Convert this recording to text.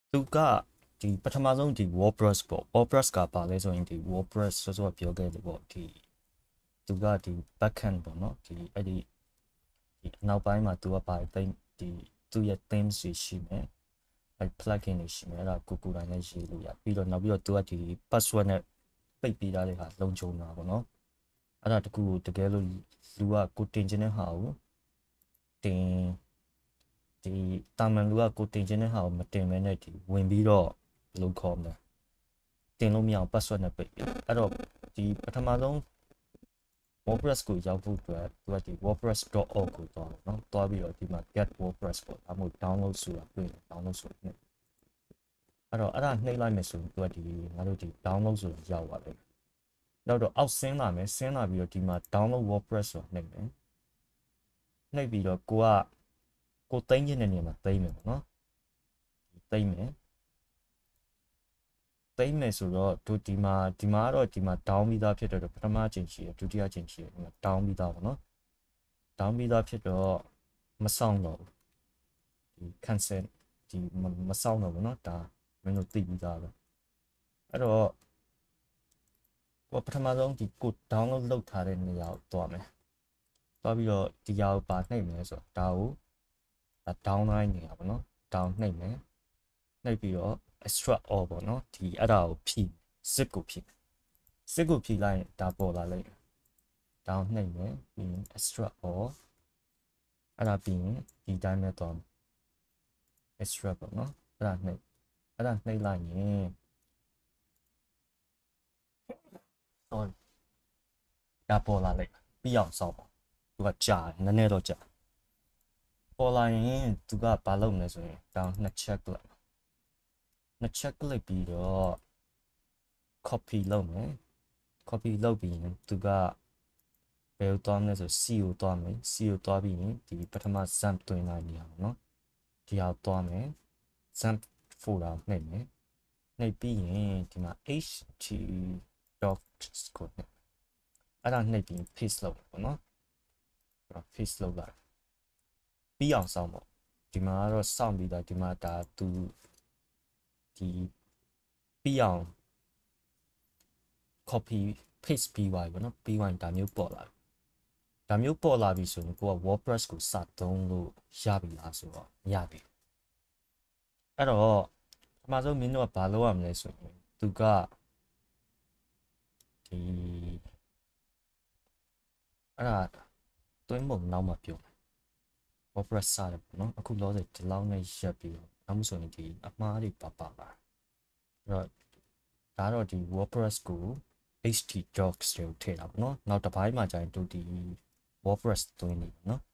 သူကဒီပထမဆုံးဒီ WordPress ပေါ့ WordPress ကပါလဲဆိုရင်ဒီ WordPress ဆိုဆိုပြောခဲ့တယ်ပေါ့ဒီသူကဒီ backend ပေါ့နော်ဒီအဲ့ဒီနောက်ပိုင်းမှာသူကပါဒီသူ့ရဲ့ themes ရှိမယ်အဲ့ plugin တွေရှိမယ်အဲ့ဒါကိုတိုင်းနဲ့ရေးလို့ရပြီးတော့နောက်ပြီးတော့သူကဒီ password နဲ့ပိတ်ပေးထားတဲ့ဟာလုံခြုံတာပေါ့နော်အဲ့ဒါတကူကိုတကယ်လို့လူကကိုတင်ခြင်းတဲ့ဟာကိုတင်ဒီတာမန်လူကကိုတင်ခြင်းတဲ့ဟာကိုမတင်မဲနဲ့ဒီဝင်ပြီးတော့ဘယ်လိုခေါ်မလဲတင်လို့မရအောင် password နဲ့ပိတ်အဲ့တော့ဒီပထမဆုံး WordPress ကိုရောက်ဖို့အတွက်သူကဒီ wordpress.org ကိုသွားတယ်နော်သွားပြီးတော့ဒီမှာ get WordPress ပေါ့ဒါမှမဟုတ် download ဆိုတာတွေ့တယ် download ဆိုနေအဲ့တော့အဲ့ဒါနှိပ်လိုက်မယ်ဆိုရင်သူကဒီငါတို့ဒီ download ဆိုတာရောက်သွားတယ်နောက်တော့အောက်ဆင်းလာမယ်ဆင်းလာပြီးတော့ဒီမှာ download WordPress ဆိုတာနှိပ်မယ်နှိပ်ပြီးတော့ကိုသိမ်းခြင်းတဲ့နေရာမှာသိမ်းမယ်ပေါ့နော်သိမ်းမယ်ဆိုတော့တို့ဒီမှာကတော့ဒီမှာ down ပြီးသားဖြစ်တော့ပထမအချိန်ရှိတယ်ဒုတိယအချိန်ရှိတယ်ဒီမှာ down ပြီးသားပေါ့နော် down ပြီးသားဖြစ်တော့မဆောင်တော့ဒီ cancel ဒီမဆောင်တော့ဘူးเนาะဒါမင်းတို့သိပြီးသားပဲအဲ့တော့ပထမဆုံးဒီကို download လုပ်ထားတဲ့နေရာကိုတွားမယ်တွားပြီးတော့ဒီဟာကိုပါနှိပ်မယ်ဆိုတော့ဒါကိုdown လိုက်နေရပါเนาะ down နှိပ်မယ်နှိပ်ပြီးတော့ extract all ပေါ့เนาะဒီအဲ့ဒါကိုဖြည့် zip ကိုဖြည့်လိုက်ရင်ဒါပေါ်လာလိမ့်မယ် down နှိပ်မယ်ပြီးရင် extract all အဲ့ဒါပြီးရင်ဒီတိုင်းနဲ့တော့ extract ပေါ့နော်အဲ့ဒါနှိပ်လိုက်ရင်ဒါပေါ်လာလိုက်ပြီးအောင်စောက်ပါသူကကြာနည်းနည်းတော့ကြာပေါ်လာရင်သူကဘာလုပ်မလဲဆိုရင်ဒါနှစ်ချက်ကလစ်ပြီးတော့ copy လုပ်မယ် copy လုပ်ပြီးရင်သူကဘယ်ကိုသွားမလဲဆို C ကိုသွားမယ် C ကိုသွားပြီးရင်ဒီပထမ XAMPP တွင်လိုက်နေရအောင်နော်ဒီဟာသွားမယ် XAMPP folder နှိပ်မယ်နှိပ်ပြီးရင်ဒီမှာ ht.docs ကိုနှိပ်အဲ့ဒါနှိပ်ပြီး paste လုပ်ပေါ့နော် paste လုပ်လိုက်ပြီးအောင်စောင့်ပေါ့ဒီမှာကတော့စောင့်ပြီးသားဒီမှာဒါသူဒီပြီးအောင် copy paste ပြီးသွားပြီပေါ့နော်ပြီးသွားရင်ဒါမျိုးပေါ်လာပြီဆိုရင်ကိုက WordPress ကိုစသုံးလို့ရပြီလားဆိုတော့မရပြီအဲ့တော့ပထမဆုံးမင်းတို့ကဘာလုပ်ရမလဲဆိုရင်သူကဒီအဲ့ဒါတွင်းပုံနောက်မှပြောမယ် WordPress စတယ်ပေါ့နော်အခုလောဆယ်ဒီလောက်နဲ့ရက်ပြီးတော့နောက်မှဆိုရင်ဒီအမှားတွေပါအဲ့တော့ဒါတော့ဒီ WordPress ကို ht docs တွေကိုထည့်တာပေါ့နော်နောက်တစ်ပိုင်းမှာကျရင်တို့ဒီ WordPress တွင်းနေပေါ့နော်